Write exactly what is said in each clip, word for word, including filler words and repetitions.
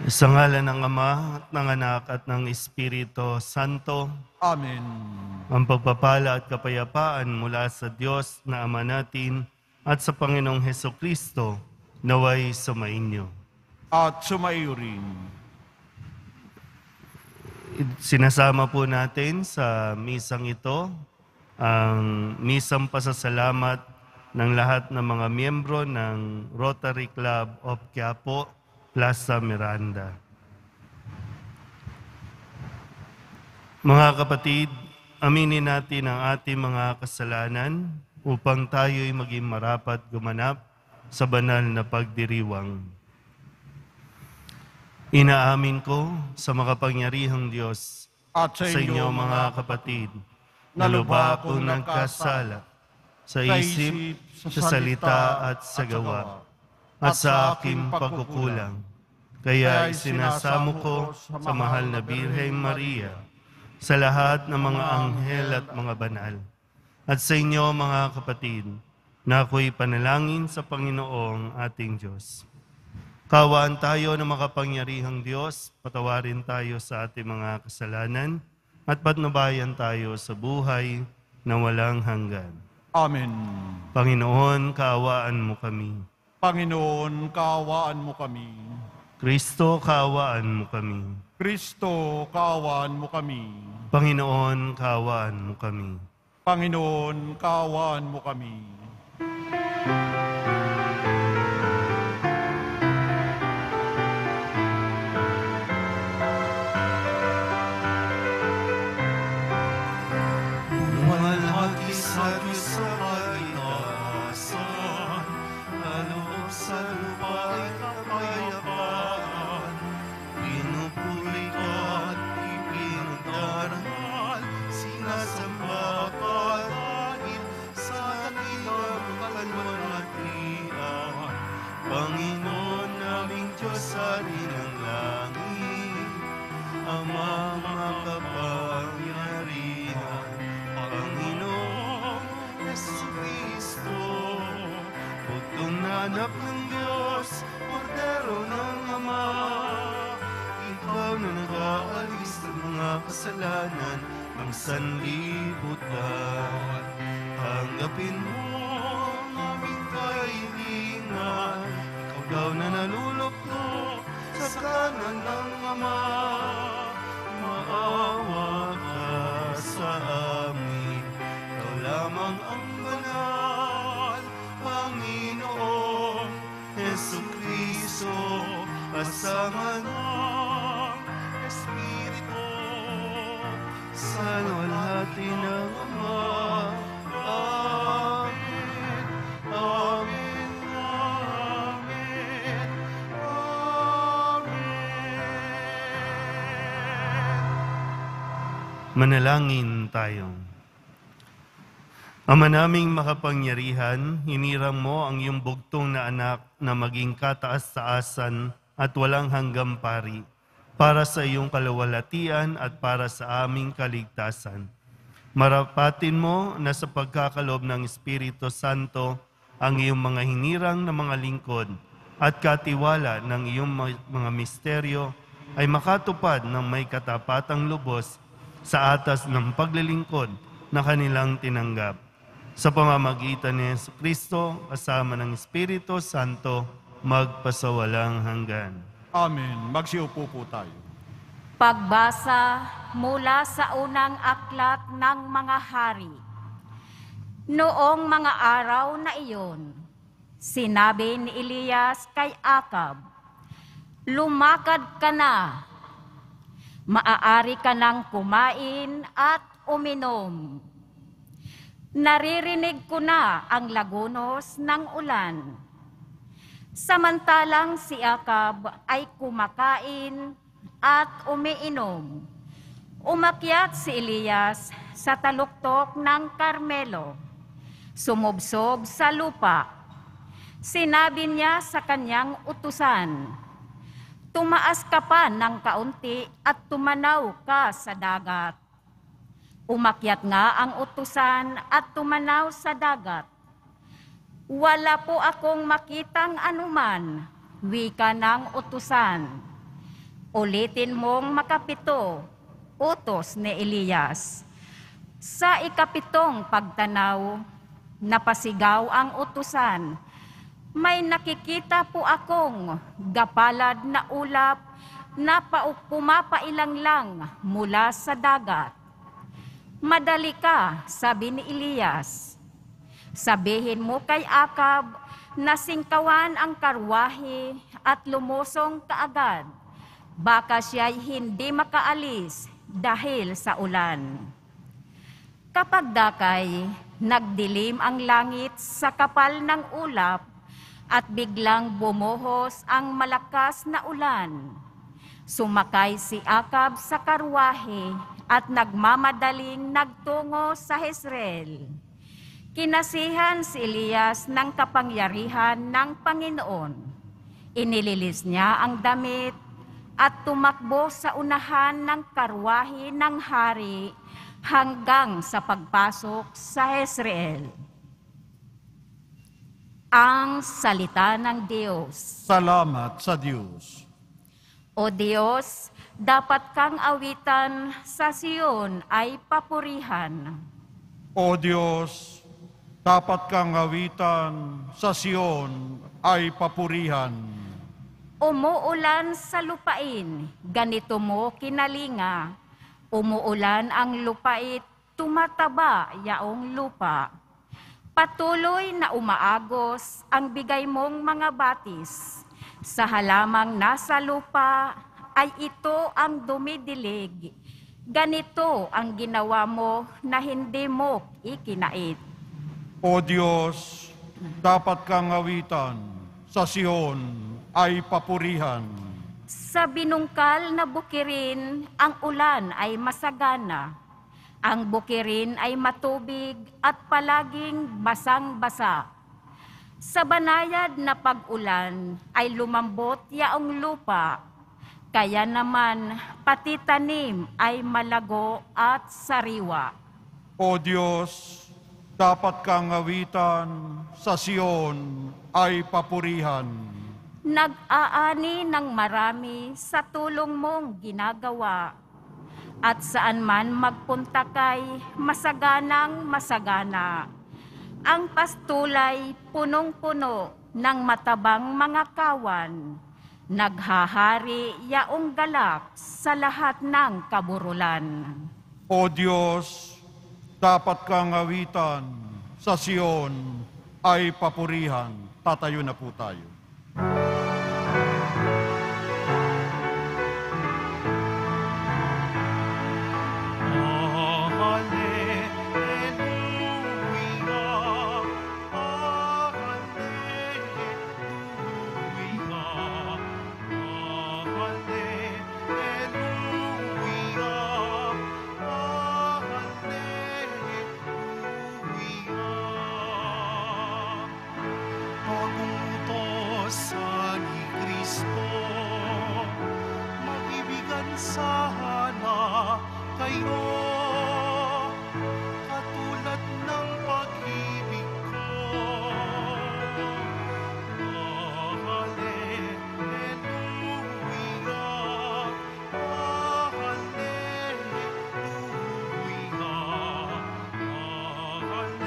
Sa ngalan ng Ama at ng Anak at ng Espiritu Santo. Amen. Ang pagpapala at kapayapaan mula sa Diyos na Ama natin at sa Panginoong Hesukristo naway sumainyo. At sumaiyo rin. Sinasama po natin sa misang ito ang misang pasasalamat ng lahat ng mga miyembro ng Rotary Club of Quiapo, Plaza Miranda. Mga kapatid, aminin natin ang ating mga kasalanan upang tayo'y maging marapat gumanap sa banal na pagdiriwang. Inaamin ko sa makapangyarihang Diyos At sa inyo mga kapatid, na lubha akong nagkasala sa isip, sa salita at sa gawa, at sa aking pagkukulang. Kaya isinasamo ko sa mahal na Birheng Maria, sa lahat ng mga anghel at mga banal, at sa inyo mga kapatid, na ako'y panalangin sa Panginoong ating Diyos. Kawaan tayo ng makapangyarihang Diyos, patawarin tayo sa ating mga kasalanan, at patnubayan tayo sa buhay na walang hanggan. Amen. Panginoon, kaawaan mo kami. Panginoon, kaawaan mo kami. Kristo, kaawaan mo kami. Kristo, kaawaan mo kami. Panginoon, kaawaan mo kami. Panginoon, kaawaan mo kami. Malaki sa Diyos sa kalikasan, aloob sa lupa'y kapayapaan. Pinupuri ka at ipinagdarangal, sinasamba ka dahil sa dakilang kalwalhatian. Panginoon naming Diyos, Hari ng langit, Ama makapangyarihan, Panginoong Jesucristo, bugtong na anak ng Diyos, Kordero ng Ama. Ikaw na nag-aalis ng mga kasalanan ng sanlibutan. Tanggapin mo ang aming kahilingan, ikaw daw na naluluklo sa kanan ng Ama. Maawa ka sa amin, ikaw lamang ang banal, Panginoong Jesucristo, kasama ng Espiritu, sa luwalhati ng Ama. Amen, amen, amen, amen. Manalangin tayo. Ama naming makapangyarihan, hinirang mo ang iyong bugtong na anak na maging kataas-taasan at walang hanggang pari para sa iyong kaluwalhatian at para sa aming kaligtasan. Marapatin mo na sa pagkakalob ng Espiritu Santo ang iyong mga hinirang na mga lingkod at katiwala ng iyong mga misteryo ay makatupad ng may katapatang lubos sa atas ng paglilingkod na kanilang tinanggap. Sa pamamagitan ni Jesucristo, kasama ng Espiritu Santo, magpasawalang hanggan. Amen. Magsiupo po tayo. Pagbasa mula sa unang aklat ng mga hari. Noong mga araw na iyon, sinabi ni Elias kay Akab, "Lumakad ka na, maaari ka nang kumain at uminom. Naririnig ko na ang lagunos ng ulan." Samantalang si Akab ay kumakain at umiinom, umakyat si Elias sa taluktok ng Carmelo, sumubsob sa lupa. Sinabi niya sa kanyang utusan, "Tumaas ka pa ng kaunti at tumanaw ka sa dagat." Umakyat nga ang utusan at tumanaw sa dagat. "Wala po akong makitang anuman," wika ng utusan. Ulitin mong makapito, utos ni Elias. Sa ikapitong pagtanaw, napasigaw ang utusan. May nakikita po akong gapalad na ulap na pa- pumapailang lang mula sa dagat. Madali ka, sabi ni Elias. Sabihin mo kay Akab na singkawan ang karwahe at lumusong kaagad. Baka siya'y hindi makaalis dahil sa ulan. Kapag dakay, nagdilim ang langit sa kapal ng ulap at biglang bumuhos ang malakas na ulan. Sumakay si Akab sa karwahe at nagmamadaling nagtungo sa Jezreel. Kinasihan si Elias ng kapangyarihan ng Panginoon. Inililis niya ang damit at tumakbo sa unahan ng karwahe ng hari hanggang sa pagpasok sa Jezreel. Ang salita ng Diyos. Salamat sa Diyos. O Diyos, dapat kang awitan sa Siyon ay papurihan. O Diyos, dapat kang awitan sa Siyon ay papurihan. Umuulan sa lupain, ganito mo kinalinga. Umuulan ang lupait, tumataba yaong lupa. Patuloy na umaagos ang bigay mong mga batis. Sa halamang nasa lupa ay ito ang dumidilig. Ganito ang ginawa mo na hindi mo ikinait. O Diyos, dapat kang awitan sa Siyon ay papurihan. Sa binungkal na bukirin, ang ulan ay masagana. Ang bukirin ay matubig at palaging basang-basa. Sa banayad na pag-ulan ay lumambot yaong lupa. Kaya naman pati tanim ay malago at sariwa. O Diyos, dapat kang awitan sa Siyon ay papurihan. Nag-aani ng marami sa tulong mong ginagawa. At saan man magpunta kay masaganang masagana. Ang pastulay punong-puno ng matabang mga kawan. Naghahari yaong galak sa lahat ng kaburulan. O Diyos, dapat kang awitan sa Siyon ay papurihan. Tatayo na po tayo. Sana kayo katulad ng pag-ibig ko. Hallelujah, hallelujah,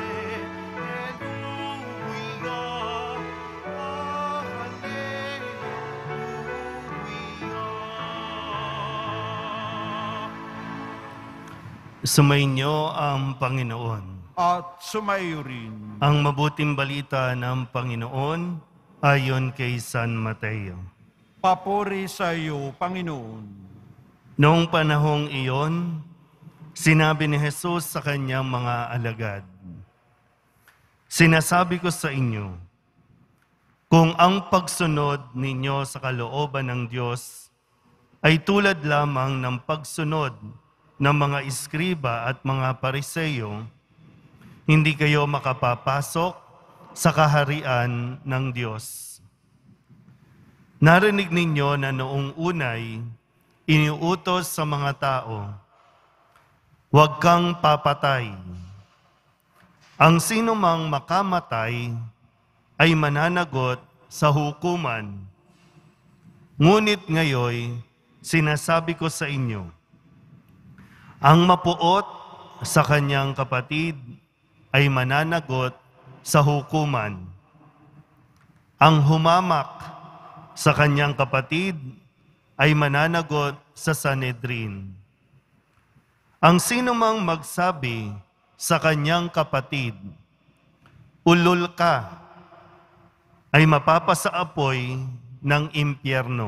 Sumainyo ang Panginoon. At sumayo rin. Ang mabuting balita ng Panginoon ayon kay San Mateo. Papuri sa iyo, Panginoon. Noong panahong iyon, sinabi ni Jesus sa kanyang mga alagad, "Sinasabi ko sa inyo, kung ang pagsunod ninyo sa kalooban ng Diyos ay tulad lamang ng pagsunod ng mga iskriba at mga pariseyo, hindi kayo makapapasok sa kaharian ng Diyos. Narinig ninyo na noong unay, iniutos sa mga tao, huwag kang papatay. Ang sino mang makamatay ay mananagot sa hukuman. Ngunit ngayon, sinasabi ko sa inyo, ang mapuot sa kanyang kapatid ay mananagot sa hukuman. Ang humamak sa kanyang kapatid ay mananagot sa Sanhedrin. Ang sinumang magsabi sa kanyang kapatid, ulol ka, ay mapapasaapoy ng impyerno.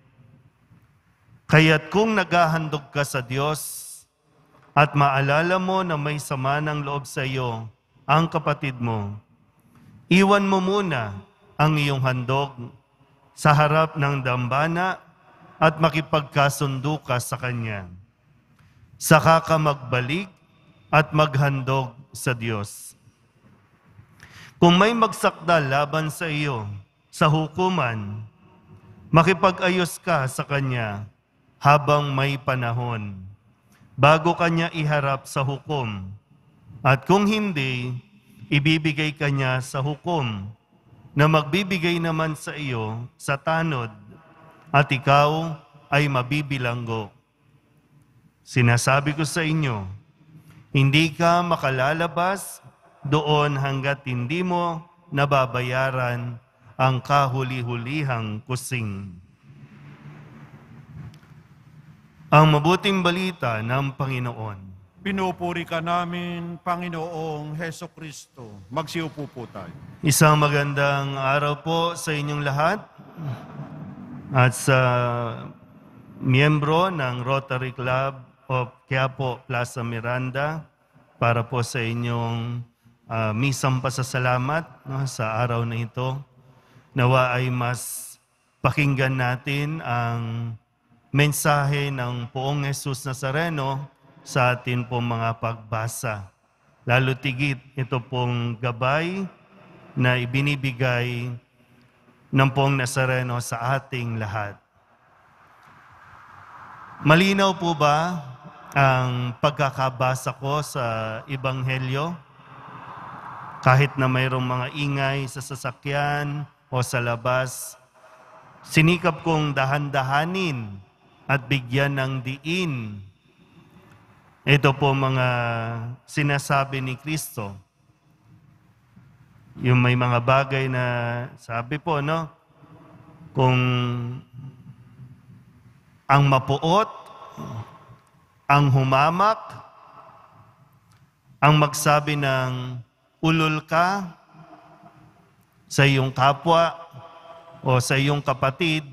Kaya't kung naghahandog ka sa Diyos at maalala mo na may sama ng loob sa iyo ang kapatid mo, iwan mo muna ang iyong handog sa harap ng dambana at makipagkasundo ka sa kanya. Saka ka magbalik at maghandog sa Diyos. Kung may magsakdal laban sa iyo sa hukuman, makipag-ayos ka sa kanya habang may panahon, bago kanya iharap sa hukom. At kung hindi, ibibigay kanya sa hukom na magbibigay naman sa iyo sa tanod, at ikaw ay mabibilanggo. Sinasabi ko sa inyo, hindi ka makalalabas doon hanggat hindi mo nababayaran ang kahuli-hulihang kusing. Ang mabuting balita ng Panginoon. Pinupuri ka namin, Panginoong Heso Kristo. Magsiupo po tayo. Isang magandang araw po sa inyong lahat at sa miyembro ng Rotary Club of Quiapo, Plaza Miranda para po sa inyong uh, misang pasasalamat no, sa araw na ito. Nawa ay mas pakinggan natin ang mensahe ng Poong Jesus Nazareno sa atin pong mga pagbasa. Lalo tigit ito pong gabay na ibinibigay ng Poong Nazareno sa ating lahat. Malinaw po ba ang pagkakabasa ko sa Ebanghelyo? Kahit na mayroong mga ingay sa sasakyan o sa labas, sinikap kong dahan-dahanin at bigyan ng diin. Ito po mga sinasabi ni Kristo. Yung may mga bagay na sabi po, no? Kung ang mapuot, ang humamak, ang magsabi ng ulol ka sa iyong kapwa o sa iyong kapatid,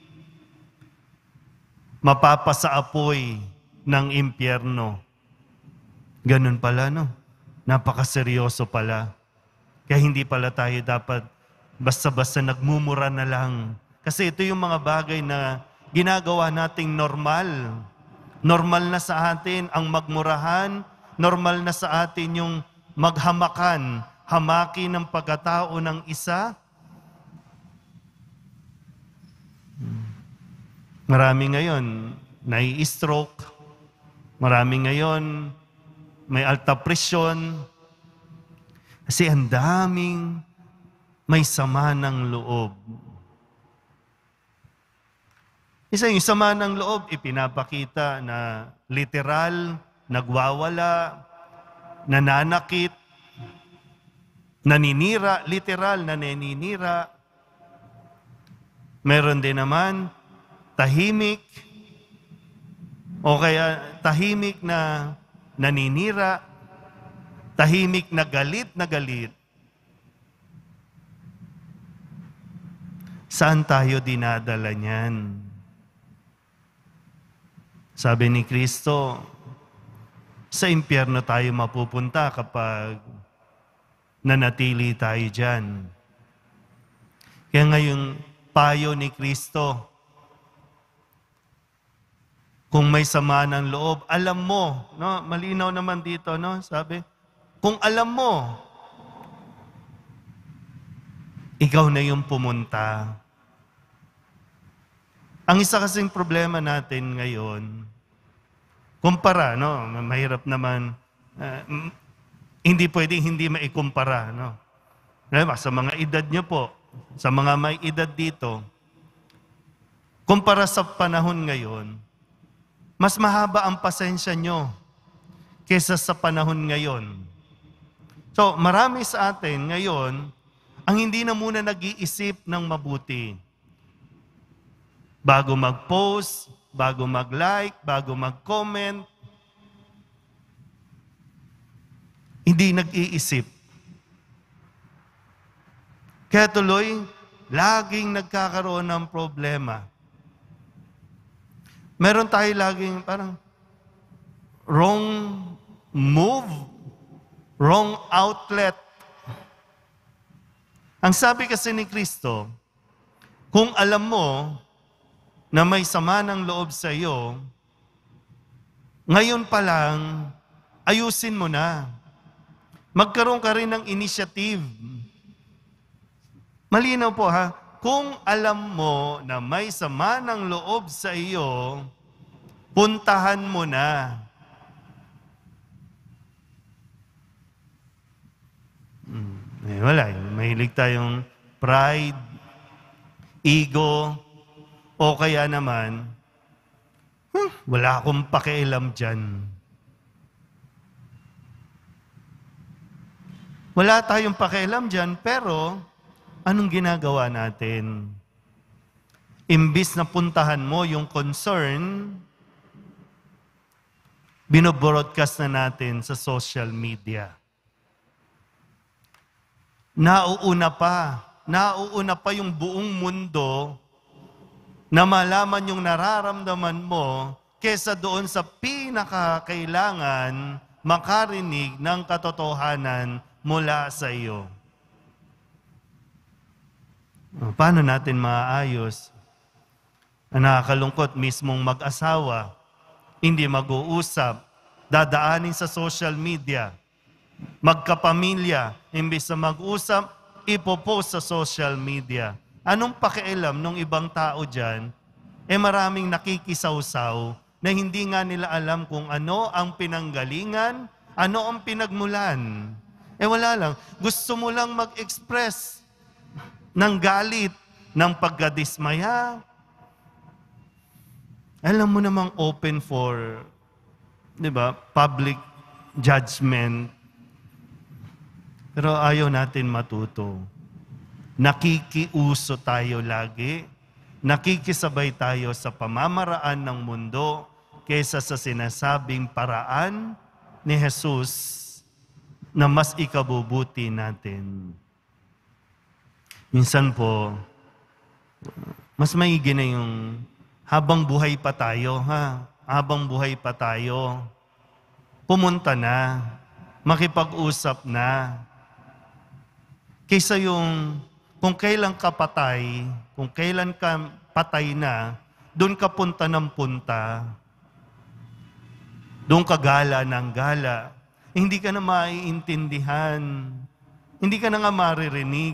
mapapasaapoy ng impyerno. Ganun pala, no? Napakaseryoso pala. Kaya hindi pala tayo dapat basta-basta nagmumura na lang. Kasi ito yung mga bagay na ginagawa nating normal. Normal na sa atin ang magmurahan, normal na sa atin yung maghamakan, hamaki ng pagkatao ng isa. Marami ngayon nai-stroke, marami ngayon may alta presyon, kasi ang daming may sama ng loob. Isa yung sama ng loob, ipinapakita na literal, nagwawala, nananakit, naninira, literal na naninira. Meron din naman, tahimik, o kaya tahimik na naninira, tahimik na galit na galit. Saan tayo dinadala niyan? Sabi ni Kristo, sa impyerno tayo mapupunta kapag nanatili tayo dyan. Kaya ngayong payo ni Kristo, kung may sama ng loob, alam mo, no? Malinaw naman dito, no? Sabi, kung alam mo, ikaw na yung pumunta. Ang isa kasing problema natin ngayon, kumpara, no? Mahirap naman, uh, hindi pwedeng hindi maikumpara, no? Sa mga edad nyo po, sa mga may edad dito, kumpara sa panahon ngayon, mas mahaba ang pasensya nyo kesa sa panahon ngayon. So, marami sa atin ngayon ang hindi na muna nag-iisip ng mabuti. Bago mag-post, bago mag-like, bago mag-comment, hindi nag-iisip. Kaya tuloy, laging nagkakaroon ng problema. Meron tayo laging parang wrong move, wrong outlet. Ang sabi kasi ni Kristo, kung alam mo na may sama ng loob sa iyo, ngayon pa lang, ayusin mo na. Magkaroon ka rin ng initiative. Malinaw po ha, kung alam mo na may sama ng loob sa iyo, puntahan mo na. Hmm, eh, wala, mahilig tayong pride, ego, o kaya naman, huh, wala akong pakialam dyan. Wala tayong pakialam dyan, pero anong ginagawa natin? Imbis na puntahan mo yung concern, binobroadcast na natin sa social media. Nauuna pa, nauuna pa yung buong mundo na malaman yung nararamdaman mo kesa doon sa pinakakailangan makarinig ng katotohanan mula sa iyo. Paano natin maayos? Ang nakakalungkot, mismong mag-asawa, hindi mag-uusap, dadaanin sa social media, magkapamilya, imbis na mag-usap, ipopost sa social media. Anong pakialam ng ibang tao dyan? Eh maraming nakikisawsaw na hindi nga nila alam kung ano ang pinanggalingan, ano ang pinagmulan. Eh wala lang. Gusto mo lang mag-express ng galit, ng pagkadismaya. Alam mo namang open for, di ba, public judgment. Pero ayaw natin matuto. Nakikiuso tayo lagi. Nakikisabay tayo sa pamamaraan ng mundo kaysa sa sinasabing paraan ni Jesus na mas ikabubuti natin. Minsan po, mas maigi na yung habang buhay pa tayo, ha? Habang buhay pa tayo, pumunta na, makipag-usap na. Kaysa yung kung kailan ka patay, kung kailan ka patay na, doon ka punta ng punta. Doon ka gala ng gala. Eh, hindi ka na maiintindihan. Hindi ka na nga maririnig.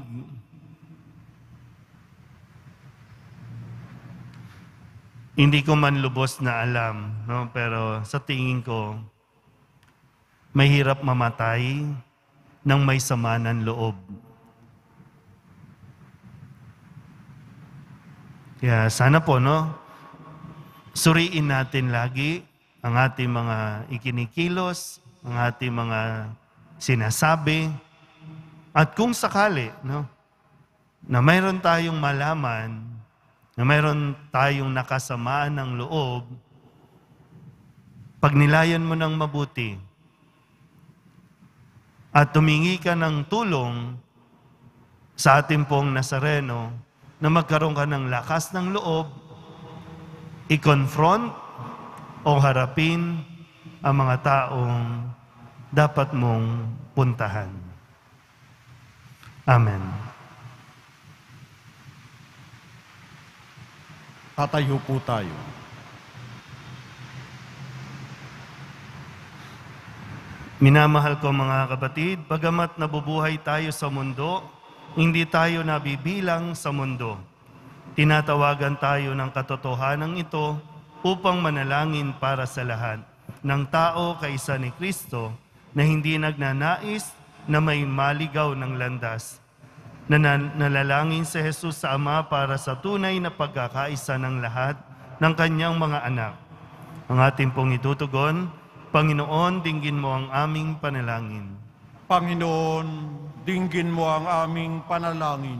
Hindi ko man lubos na alam, no? Pero sa tingin ko, mahirap mamatay ng may sama ng loob. Kaya sana po, no, suriin natin lagi ang ating mga ikinikilos, ang ating mga sinasabi. At kung sakali, no, na mayroon tayong malaman, na mayroon tayong nakasamaan ng loob, pagnilayan mo ng mabuti at tumingi ka ng tulong sa ating pong Nazareno, na magkaroon ka ng lakas ng loob, i-confront o harapin ang mga taong dapat mong puntahan. Amen. Tatayo po tayo. Minamahal ko mga kapatid, bagamat nabubuhay tayo sa mundo, hindi tayo nabibilang sa mundo. Tinatawagan tayo ng katotohanan ito upang manalangin para sa lahat ng tao kaisa ni Kristo na hindi nagnanais na may maligaw ng landas, Nanan- Nalalangin si Jesus sa Ama para sa tunay na pagkakaisa ng lahat ng kanyang mga anak. Ang ating pong itutugon, Panginoon, dinggin mo ang aming panalangin. Panginoon, dinggin mo ang aming panalangin.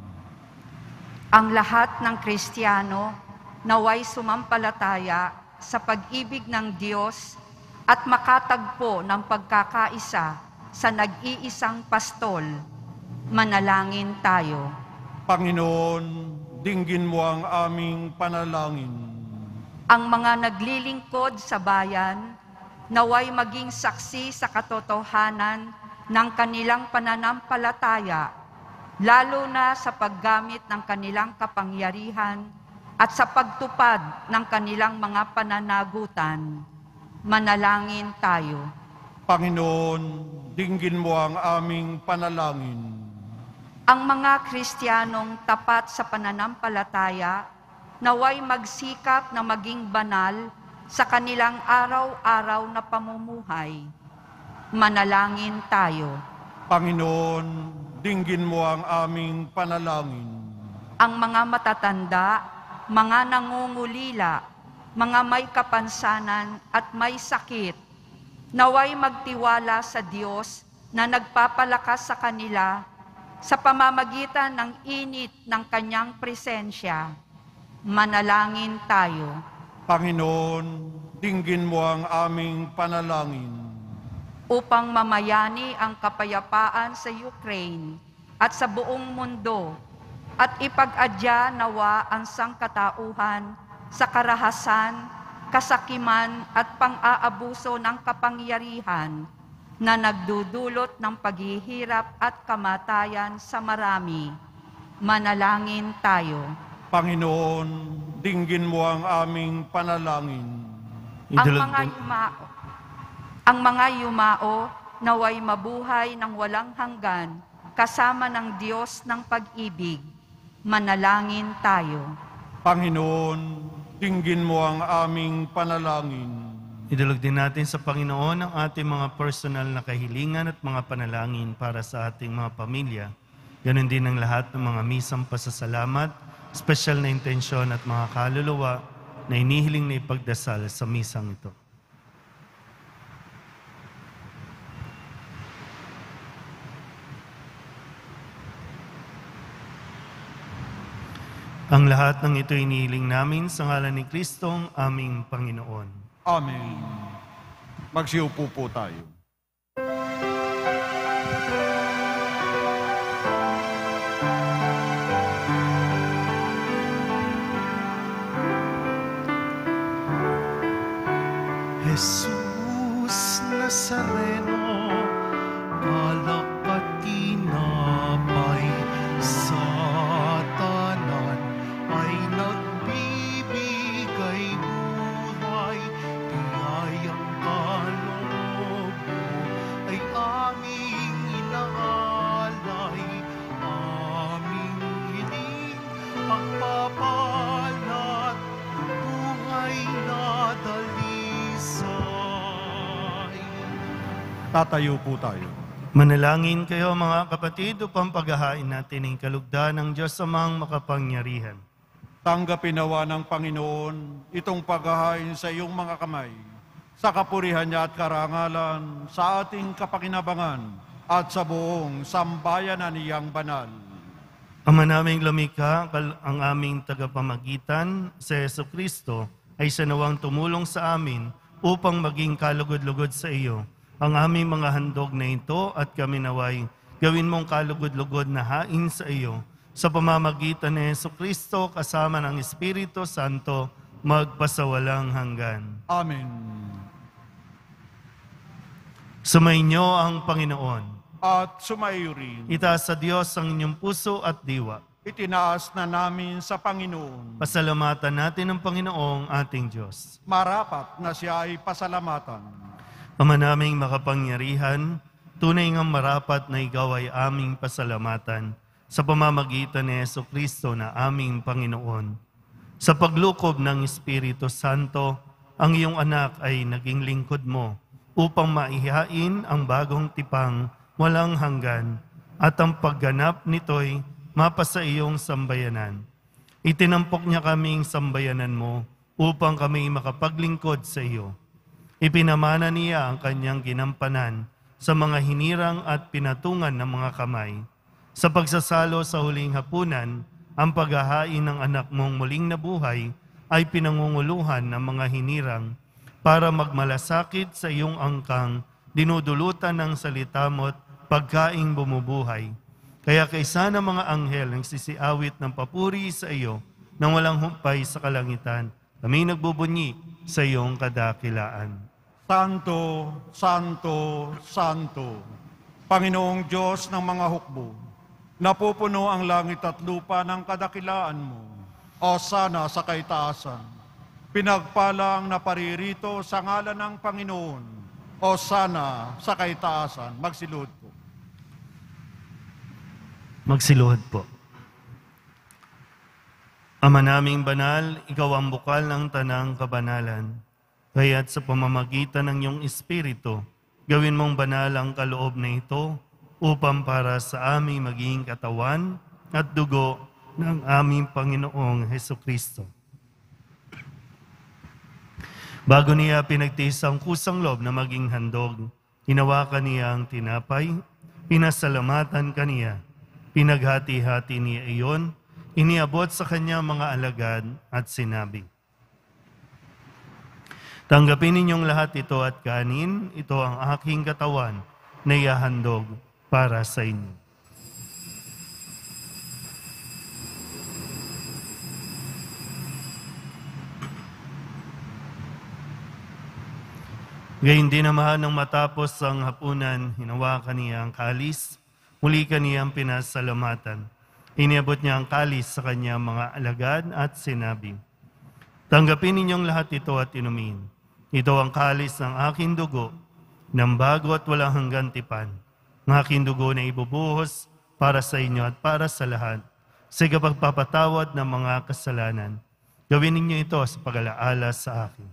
Ang lahat ng Kristiyano naway sumampalataya sa pag-ibig ng Diyos at makatagpo ng pagkakaisa sa nag-iisang pastol. Manalangin tayo. Panginoon, dinggin mo ang aming panalangin. Ang mga naglilingkod sa bayan naway maging saksi sa katotohanan ng kanilang pananampalataya, lalo na sa paggamit ng kanilang kapangyarihan at sa pagtupad ng kanilang mga pananagutan. Manalangin tayo. Panginoon, dinggin mo ang aming panalangin. Ang mga Kristiyanong tapat sa pananampalataya naway magsikap na maging banal sa kanilang araw-araw na pamumuhay. Manalangin tayo. Panginoon, dinggin mo ang aming panalangin. Ang mga matatanda, mga nangungulila, mga may kapansanan at may sakit, naway magtiwala sa Diyos na nagpapalakas sa kanila sa pamamagitan ng init ng kanyang presensya. Manalangin tayo. Panginoon, dinggin mo ang aming panalangin. Upang mamayani ang kapayapaan sa Ukraine at sa buong mundo at ipag-adya nawa ang sangkatauhan sa karahasan, kasakiman at pang-aabuso ng kapangyarihan na nagdudulot ng paghihirap at kamatayan sa marami. Manalangin tayo. Panginoon, dinggin mo ang aming panalangin. Ang Idulog mga din- yumao, ang mga yumao naway mabuhay ng walang hanggan kasama ng Diyos ng pag-ibig. Manalangin tayo. Panginoon, dinggin mo ang aming panalangin. Idulog din natin sa Panginoon ang ating mga personal na kahilingan at mga panalangin para sa ating mga pamilya. Ganon din ang lahat ng mga misang pasasalamat, espesyal na intensyon at mga kaluluwa na inihiling na ipagdasal sa misang ito. Ang lahat ng ito inihiling namin sa ngalan ni Kristong aming Panginoon. Amen. Magsiupo po tayo. Jesus Nazareno, alak at tinapay sa tanan ay nagbibigay buhay. Tiyayang kaloob mo ay aming inaalay, aming hiling pagpapalat, buhay na dalisay. Tatayo po tayo. Manalangin kayo mga kapatid upang paghahain natin ang kalugdan ng Diyos Amang makapangyarihan. Tanggapin nawa ng Panginoon itong paghahain sa iyong mga kamay, sa kapurihan niya at karangalan, sa ating kapakinabangan, at sa buong sambayanan niyang banal. Ama naming lumikha, kal- ang aming tagapamagitan, si Yesu Kristo, ay siya nawang tumulong sa amin upang maging kalugod-lugod sa iyo. Ang aming mga handog na ito at kami naway gawin mong kalugod-lugod na hain sa iyo. Sa pamamagitan ni Yesu Kristo kasama ng Espiritu Santo, magpasawalang hanggan. Amen. Sumainyo ang Panginoon. At sumaiyo rin, Itaas sa Diyos ang inyong puso at diwa. itinaas na namin sa Panginoon. Pasalamatan natin ang Panginoong ating Diyos. Marapat na siya ay pasalamatan. Ama naming makapangyarihan, tunay ngang marapat na ikaw ay aming pasalamatan sa pamamagitan ni Yesu Kristo na aming Panginoon. Sa paglukob ng Espiritu Santo, ang iyong anak ay naging lingkod mo upang maihain ang bagong tipang walang hanggan, at ang pagganap nito'y mapasa iyong sambayanan. Itinampok niya kaming sambayanan mo upang kami makapaglingkod sa iyo. Ipinamana niya ang kanyang ginampanan sa mga hinirang at pinatungan ng mga kamay. Sa pagsasalo sa huling hapunan, ang paghahain ng anak mong muling nabuhay ay pinangunguluhan ng mga hinirang para magmalasakit sa iyong angkang, dinudulutan ng salita mo't pagkaing bumubuhay. Kaya kaysa ng mga anghel ang sisiawit ng papuri sa iyo nang walang humpay sa kalangitan, kami nagbubunyi sa iyong kadakilaan. Santo, Santo, Santo, Panginoong Diyos ng mga hukbo, napupuno ang langit at lupa ng kadakilaan mo. O sana sa kaitaasan, pinagpalang na paririto sa ngalan ng Panginoon. O sana sa kaitaasan, magsilud po. Magsiluhod po. Ama naming banal, ikaw ang bukal ng tanang kabanalan. Kaya't sa pamamagitan ng iyong Espiritu, gawin mong banal ang kaloob na ito upang para sa aming maging katawan at dugo ng aming Panginoong Hesukristo. Bago niya pinagtiis ang kusang loob na maging handog, hinawakan niya ang tinapay, pinasalamatan kaniya, pinaghati-hati niya iyon, iniabot sa kanya mga alagad at sinabi, tanggapin ninyong lahat ito at kanin, ito ang aking katawan na ihahandog para sa inyo. Gayun din naman nang matapos ang hapunan, hinawakan niya ang kalis, muli kaniyang pinasalamatan. Iniabot niya ang kalis sa kanyang mga alagad at sinabi, tanggapin ninyong lahat ito at inumin. Ito ang kalis ng aking dugo, ng bago at walang hanggang tipan. Ang aking dugo na ibubuhos para sa inyo at para sa lahat, sa kapagpapatawad ng mga kasalanan. Gawin ninyo ito sa pag-alaala sa akin.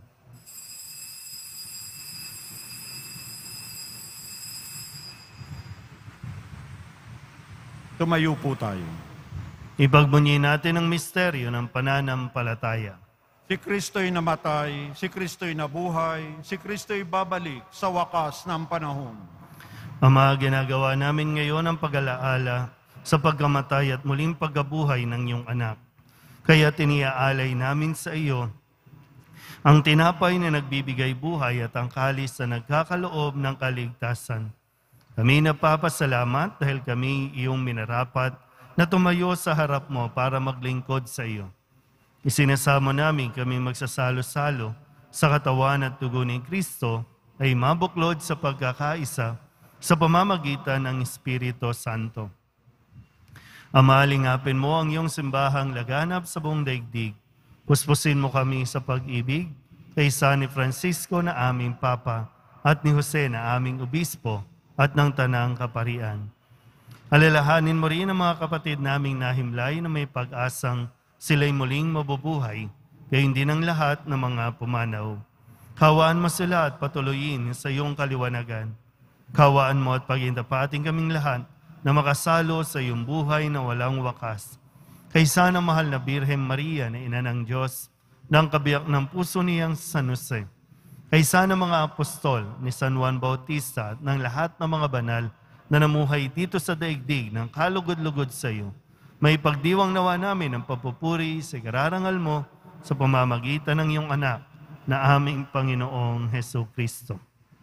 Tumayo po tayo. Ipagbunyi natin ang misteryo ng pananampalataya. Si Kristo'y namatay, si Kristo'y nabuhay, si Kristo'y babalik sa wakas ng panahon. Ama, ginagawa namin ngayon ang pag-alaala sa pagkamatay at muling pagkabuhay ng iyong anak. Kaya tiniaalay namin sa iyo ang tinapay na nagbibigay buhay at ang kalis na nagkakaloob ng kaligtasan. Kami napapasalamat dahil kami iyong minarapat na tumayo sa harap mo para maglingkod sa iyo. Isinasamo namin kami magsasalo-salo sa katawan at dugo ni Kristo ay mabuklod sa pagkakaisa sa pamamagitan ng Espiritu Santo. Ama, lingapin mo ang iyong simbahang laganap sa buong daigdig. Puspusin mo kami sa pag-ibig kay San Francisco na aming Papa at ni Jose na aming Obispo at ng Tanang Kaparian. Alalahanin mo rin ang mga kapatid naming nahimlay na may pag-asang sila'y muling mabubuhay, gayon din ang lahat ng mga pumanaw. Kawaan mo sila at patuloyin sa iyong kaliwanagan. Kawaan mo at pagindapating kaming lahat na makasalo sa iyong buhay na walang wakas. Kaysa ng mahal na Birhen Maria na ina ng Diyos, ng kabiyak ng puso niyang San Jose. Kaysa ng mga apostol ni San Juan Bautista at ng lahat ng mga banal na namuhay dito sa daigdig ng kalugod-lugod sa iyo, may pagdiwang nawa namin ang papupuri sa kararangal mo sa pamamagitan ng iyong anak na aming Panginoong Hesukristo.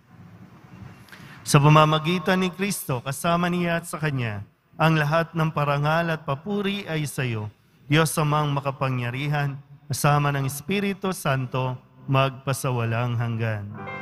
Sa pamamagitan ni Kristo, kasama niya at sa Kanya, ang lahat ng parangal at papuri ay sa iyo, Diyos amang makapangyarihan, kasama ng Espiritu Santo, magpasawalang hanggan.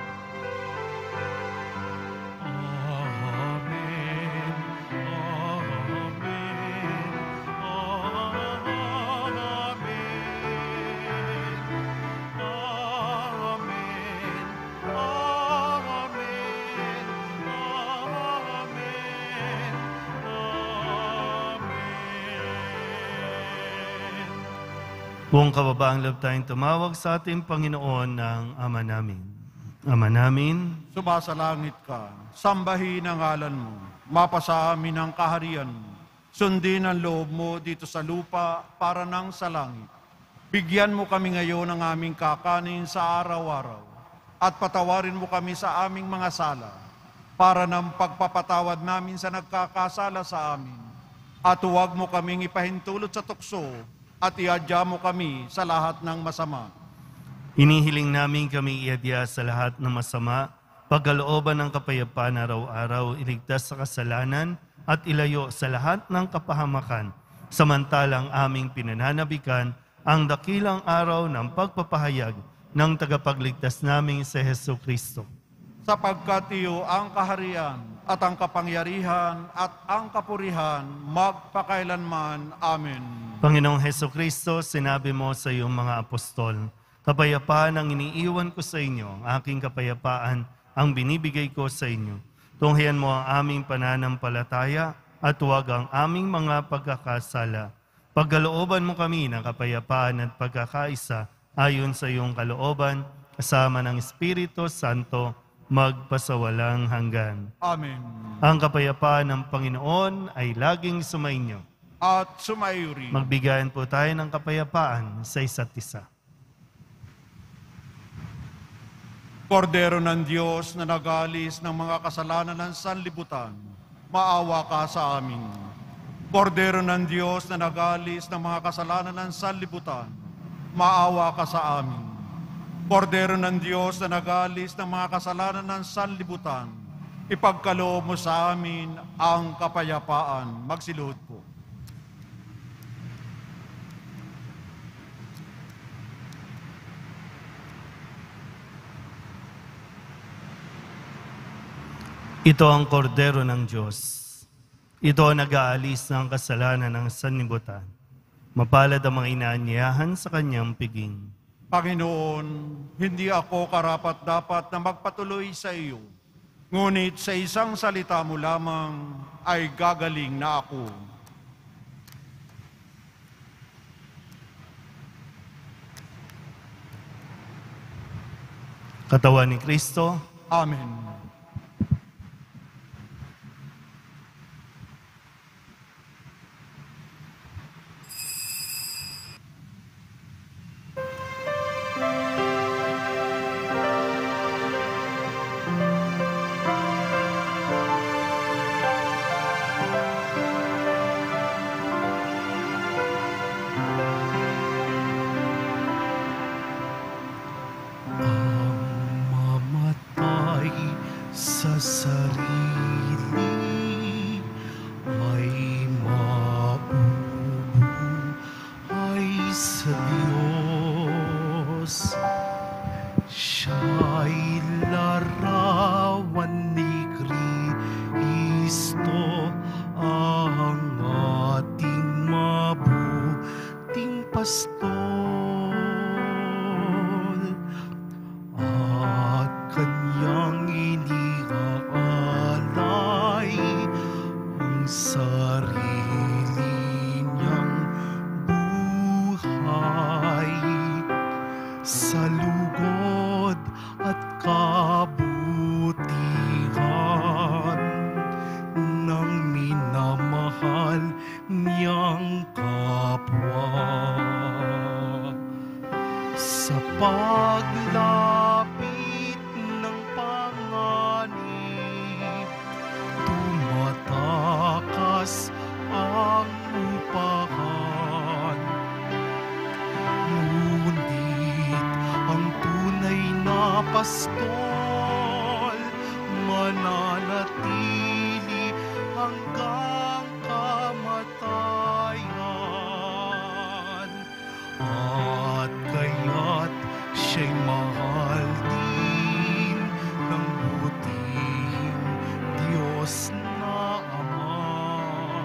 Buong kababaang loob tayong tumawag sa ating Panginoon ng Ama namin. Ama namin, Sumasalangit ka, sambahin ang ngalan mo. mapasa amin ang kaharian mo. Sundin ang loob mo dito sa lupa para nang sa langit. Bigyan mo kami ngayon ng aming kakanin sa araw-araw at patawarin mo kami sa aming mga sala para ng pagpapatawad namin sa nagkakasala sa amin. At huwag mo kaming ipahintulot sa tukso at iadya mo kami sa lahat ng masama. Hinihiling namin kami iadya sa lahat ng masama, pagkalooban ng kapayapaan araw-araw, iligtas sa kasalanan at ilayo sa lahat ng kapahamakan, samantalang aming pinananabikan ang dakilang araw ng pagpapahayag ng tagapagligtas naming si Hesus Kristo. Sapagkat iyo ang kaharian at ang kapangyarihan at ang kapurihan magpakailanman. Amen. Panginoong Hesus Kristo, sinabi mo sa iyong mga apostol, kapayapaan ang iniiwan ko sa inyo, ang aking kapayapaan ang binibigay ko sa inyo. Tunghayan mo ang aming pananampalataya at huwag ang aming mga pagkakasala. Pagkalooban mo kami ng kapayapaan at pagkakaisa ayon sa iyong kalooban, kasama ng Espiritu Santo, magpasawalang hanggan. Amen. Ang kapayapaan ng Panginoon ay laging sumainyo. At sumaiyo rin. Magbigayan po tayo ng kapayapaan sa isa't isa. Kordero ng Diyos na nagalis ng mga kasalanan ng sanlibutan, maawa ka sa amin. Kordero ng Diyos na nagalis ng mga kasalanan ng sanlibutan, maawa ka sa amin. Kordero ng Diyos na nagalis ng mga kasalanan ng sanlibutan, ipagkaloob mo sa amin ang kapayapaan. Magsiluhod po. Ito ang kordero ng Diyos. Ito ang nag-aalis ng kasalanan ng sanlibutan. Mapalad ang mga inaanyayahan sa kanyang piging. Panginoon, hindi ako karapat-dapat na magpatuloy sa iyo. Ngunit sa isang salita mo lamang ay gagaling na ako. Katawan ni Kristo. Amen. Sa sarili ay maubuhay sa Diyos. Siya'y larawan ni Kristo, ang ating mabuting pastor. At kanyang iniaalay ang sarili niyang buhay sa lugod at kabutihan ng minamahal niyang kapwa. Sa paglapit ng panganib, tumatakas ang upahan. Ngunit ang tunay na pastol mananatili hanggang kamatayan. At kaya't siya'y mahal din ng buting Diyos na Ama,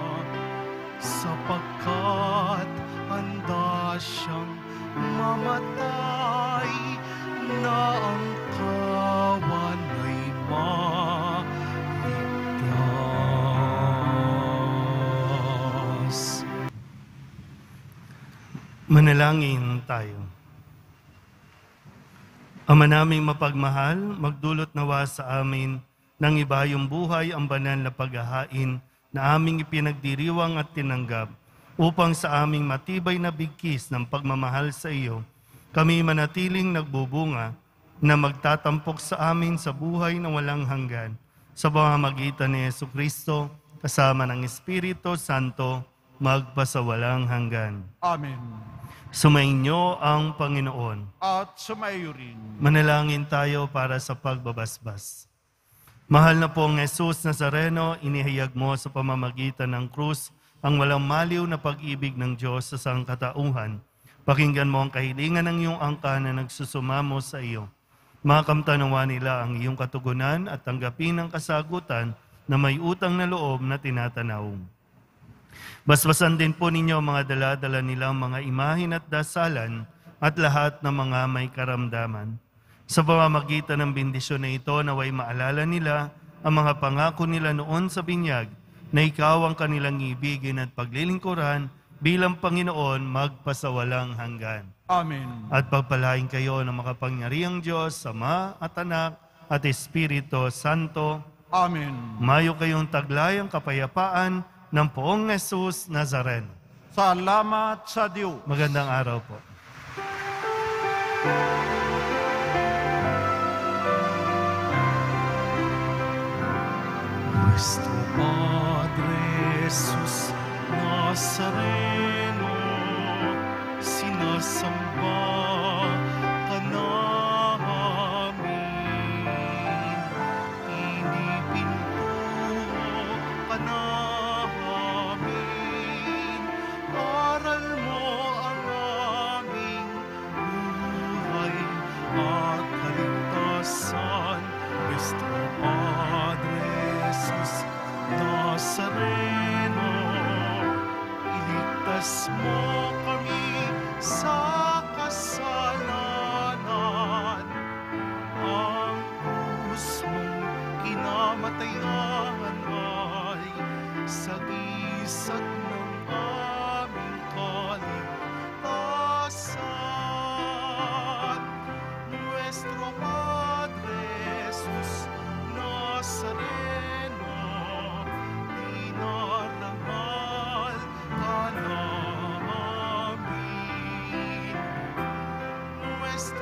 sapagkat handa siyang mamatay na ang kawan ay maligtas. Manalangin tayo. Ama naming mapagmahal, magdulot nawa sa amin ng ibayong buhay ang banal na paghahain na aming ipinagdiriwang at tinanggap, upang sa aming matibay na bigkis ng pagmamahal sa iyo, kami manatiling nagbubunga na magtatampok sa amin sa buhay na walang hanggan, sa pamamagitan ni Jesucristo, kasama ng Espiritu Santo, magpasawalang hanggan. Amen. Sumainyo ang Panginoon. At sumayo rin. Manalangin tayo para sa pagbabasbas. Mahal na pong Jesus Nazareno, inihayag mo sa pamamagitan ng krus ang walang maliw na pag-ibig ng Diyos sa sangkatauhan. Pakinggan mo ang kahilingan ng iyong angka na nagsusumamo sa iyo. Makamtanawa nila ang iyong katugunan at tanggapin ang kasagutan na may utang na loob na tinatanaw. Basbasan din po ninyo ang mga dala-dala nilang mga imahin at dasalan at lahat ng mga may karamdaman. Sa pamamagitan ng bendisyon na ito, naway maalala nila ang mga pangako nila noon sa binyag na ikaw ang kanilang ibigin at paglilingkuran bilang Panginoon magpasawalang hanggan. Amen. At pagpalain kayo ng makapangyarihang Diyos, Ama at Anak at Espiritu Santo. Amen. Mayo kayong taglayang kapayapaan ng poong Jesus Nazareno. Salamat sa Diyos. Magandang araw po. Nuestro Padre Jesus Nazareno, sinasamba ka namin, inipintuho ka namin, aral mo ang aming buhay at kaligtasan. Nuestro Padre Jesus Nazareno, iligtas mo kami sa kasalanan. Ang krus mong kinamatayan ay sagisag ng aming kaligtasan. Nuestro Padre Jesus Nazareno, dinarangal ka namin. Nuestro